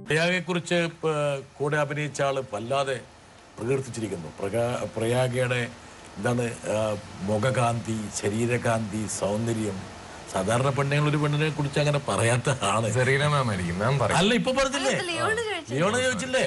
പ്രയാഗയെക്കുറിച്ച് കൂടെ അഭിനയിച്ച ആള് വല്ലാതെ പ്രകീർത്തിച്ചിരിക്കുന്നു. പ്രയാഗയുടെ എന്താണ് മുഖകാന്തി, ശരീരകാന്തി, സൗന്ദര്യം. സാധാരണ പെണ്ണുങ്ങൾ ഒരു പെണ്ണിനെ കുറിച്ച് അങ്ങനെ പറയാത്ത ആണ്. അല്ല, ഇപ്പൊ പറഞ്ഞില്ലേ, ലിയോണ ചോദിച്ചില്ലേ?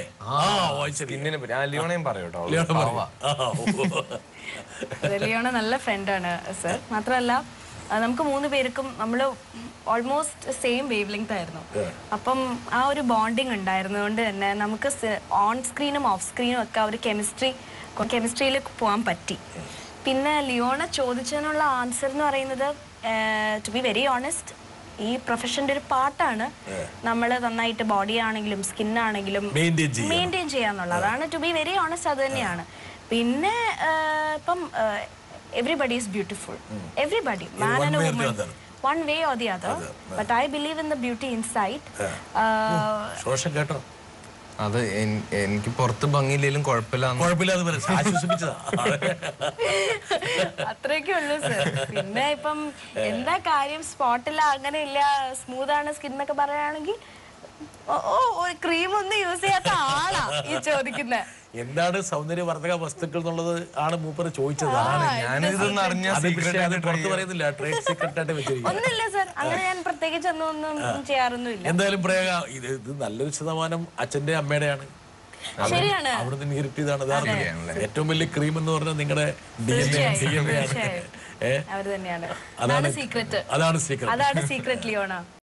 ലിയോണ നല്ല ഫ്രണ്ടാണ് സർ. മാത്രമല്ല നമുക്ക് 3 പേർക്കും നമ്മൾ ഓൾമോസ്റ്റ് സെയിം വേവ് ലെങ്ത് ആയിരുന്നു. അപ്പം ആ ഒരു ബോണ്ടിങ് ഉണ്ടായിരുന്നതുകൊണ്ട് തന്നെ നമുക്ക് ഓൺ സ്ക്രീനും ഓഫ് സ്ക്രീനും ഒക്കെ ഒരു കെമിസ്ട്രിയിൽ പോകാൻ പറ്റി. പിന്നെ ലിയോണ ചോദിച്ചതിനുള്ള ആൻസർ എന്ന് പറയുന്നത്, ടു ബി വെരി ഓണസ്റ്റ്, ഈ പ്രൊഫഷന്റെ ഒരു പാർട്ടാണ് നമ്മൾ നന്നായിട്ട് ബോഡി ആണെങ്കിലും സ്കിൻ ആണെങ്കിലും മെയിൻറ്റെയിൻ ചെയ്യാന്നുള്ളത്. അതാണ് ടു ബി വെരി ഓണസ്റ്റ്, അത് തന്നെയാണ്. പിന്നെ ഇപ്പം everybody is beautiful, everybody, man and woman, one way or the other, but I believe in the beauty inside. Roshan കേട്ടോ, അത് എനിക്ക് പുറത്ത് ഭംഗിയില്ലെങ്കിലും അത്രയൊക്കെ ഉള്ളൂ സർ. പിന്നെ ഇപ്പം എന്താ കാര്യം, സ്പോട്ടില്ല, അങ്ങനെ ഇല്ല, സ്മൂത്ത് ആണ് സ്കിൻ എന്നൊക്കെ പറയുകയാണെങ്കിൽ ക്രീം ഒന്നും യൂസ് ചെയ്യാത്ത ആളാ ഈ ചോദിക്കുന്നത്. എന്താണ് സൗന്ദര്യവർദ്ധക വസ്തുക്കൾ എന്നുള്ളത് ആണ് മൂപ്പര് ചോദിച്ചത്. ഒന്നുമില്ല സർ, അങ്ങനെ ഞാൻ പ്രത്യേകിച്ച് ഒന്നും ചെയ്യാറൊന്നുമില്ല. എന്തായാലും പ്രയാഗ, ഇത് നല്ലൊരു ശതമാനം അച്ഛന്റെ അമ്മയുടെയാണ്. ശരിയാണ്, അവിടുന്ന് ഇൻഹെറിറ്റ് ചെയ്താണ്. ഏറ്റവും വലിയ ക്രീം എന്ന് പറഞ്ഞാൽ നിങ്ങളുടെ DNA ആണ്. അവർ തന്നെയാണ്. അതാണ് സീക്രട്ട് ലിയോണ.